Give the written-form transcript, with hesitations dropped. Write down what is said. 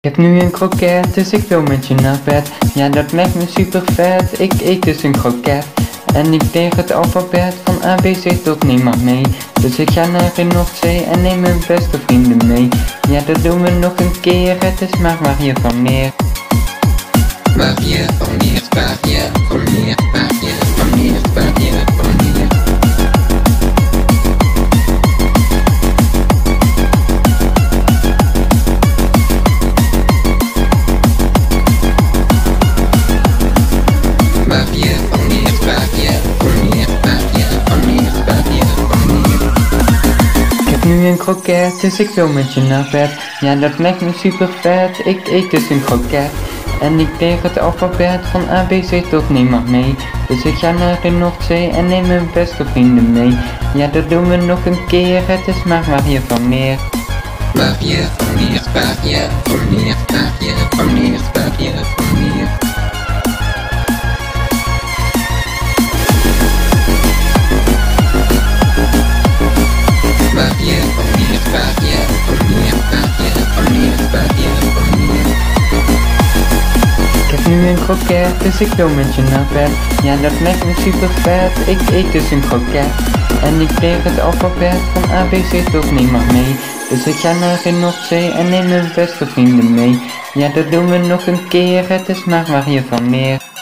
Ik heb nu een kroket, dus ik wil met je naar bed. Ja, dat lijkt me super vet, ik eet dus een kroket. En ik deeg het alfabet van A, B, C tot niemand mee. Dus ik ga naar de Noordzee en neem mijn beste vrienden mee. Ja, dat doen we nog een keer, het is maar waar je van meer. Waar je van meer, waar je van meer, waar je van meer, waar je van meer. Waar je van meer, waar je van meer, waar je van meer, waar je van meer. Ik heb nu een kroket, dus ik wil met je naar bed. Ja, dat lijkt me super vet, ik eet dus een kroket. En ik deeg het alfabet van A, B, C tot niemand mee. Dus ik ga naar de Noordzee en neem mijn beste vrienden mee. Ja, dat doen we nog een keer, het is maar waar je van meer. Waar je van meer, waar je van meer, waar je van meer, waar je van meer. Waar je van meer, waar je van meer, waar je van meer, waar je van meer. Ik heb nu een kroket, dus ik wil met je naar bed. Ja, dat lijkt me super vet, ik eet dus een kroket. En ik deeg het alfabet van A, B, C tot niemand mee. Dus ik ga naar de Noordzee en neem mijn beste vrienden mee. Ja, dat doen we nog een keer, het is maar waar je van meer.